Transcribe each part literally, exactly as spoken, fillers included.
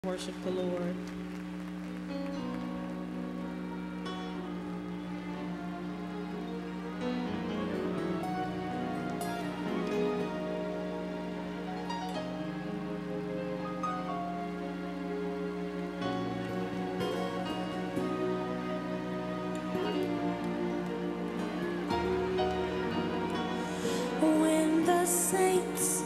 Worship the Lord. When the saints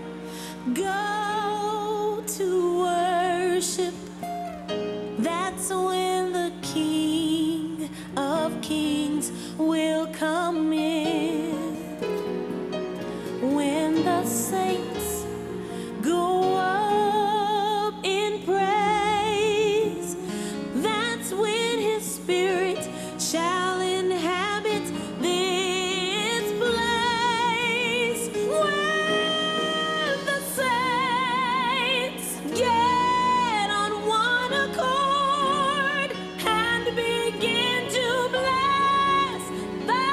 go to worship, that's when the King of Kings will come in. When the saints go up in praise, that's when His Spirit shall inhabit this place. When the saints get on one accord and begin to bless the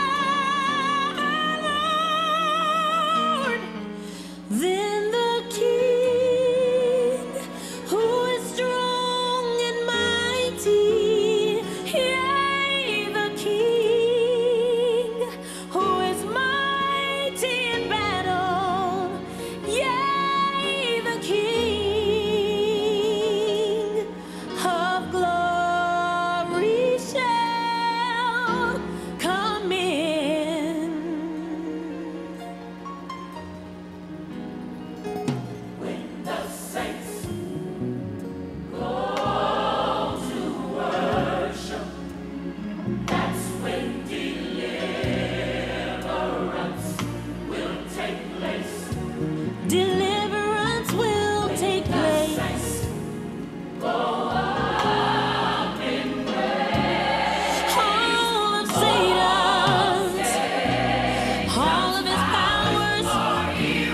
Lord, then the King, who is strong and mighty, yea, the King, who is mighty in battle, yea, the King of glory shall come in. When the saints go to worship, that's when deliverance will take place. Deliverance will take place. All of Satan's, all of his powers are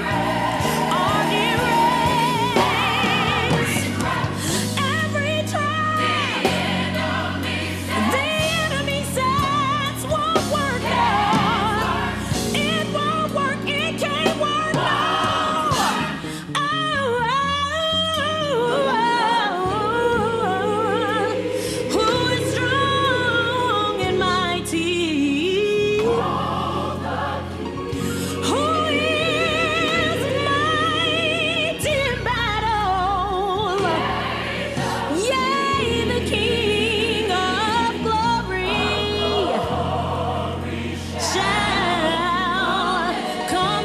erased. Every trap the enemy sets won't work now. It won't work. It can't work now. Oh, who is strong and mighty? Who is mighty in battle? Yea, the King of glory shall come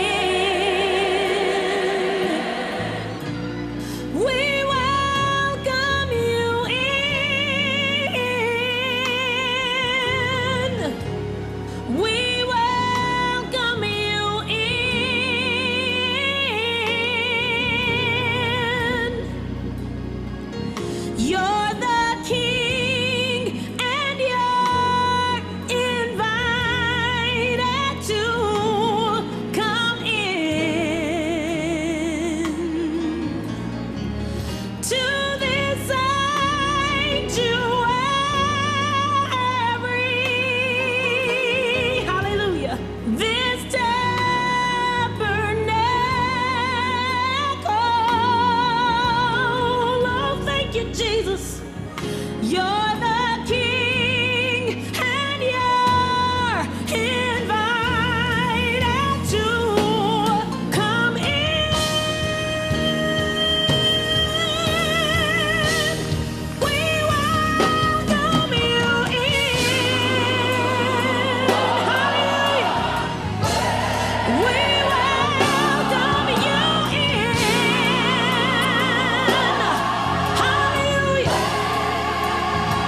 in. We welcome you in. We welcome you in. You're the King, and you're invited to come in to this sanctuary. Hallelujah. This tabernacle. Oh, thank you, Jesus. You're the King, and you're invited to come in. We welcome you in. Hallelujah. We welcome you in. Hallelujah.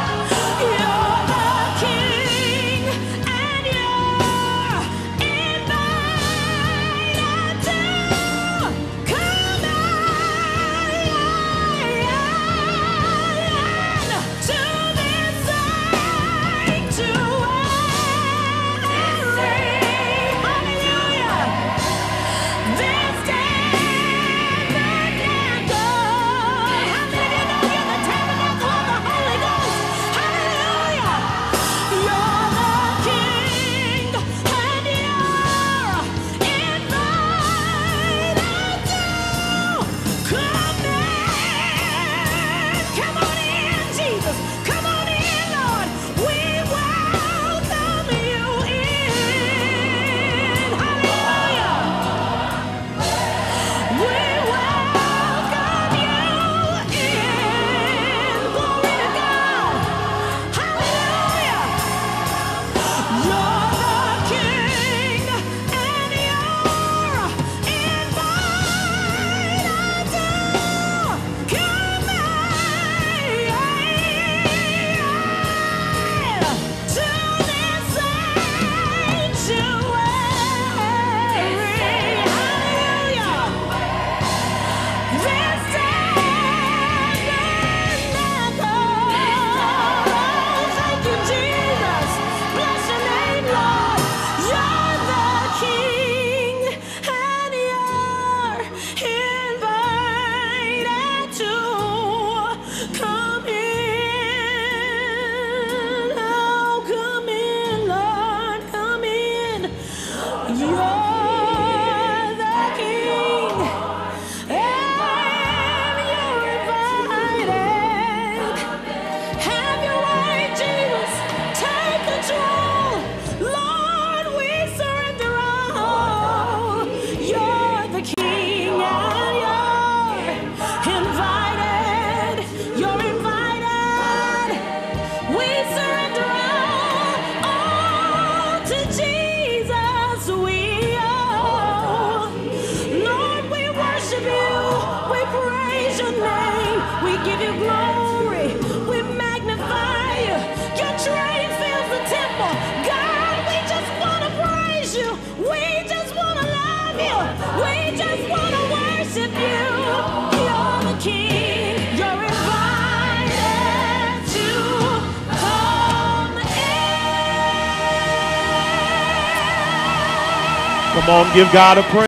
Come on, give God a praise.